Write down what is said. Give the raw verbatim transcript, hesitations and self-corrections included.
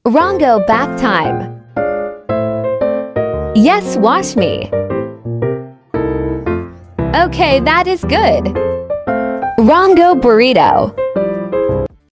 Rango bath time. Yes, wash me. Okay, that is good. Rango burrito.